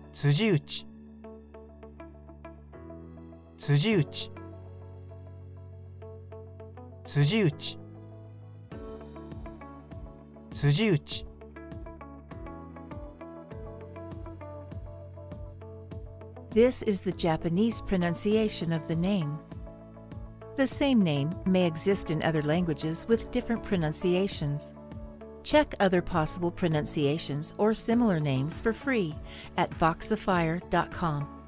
つじうち、つじうち、つじうち、つじうち。 This is the Japanese pronunciation of the name. The same name may exist in other languages with different pronunciations. Check other possible pronunciations or similar names for free at voxafire.com.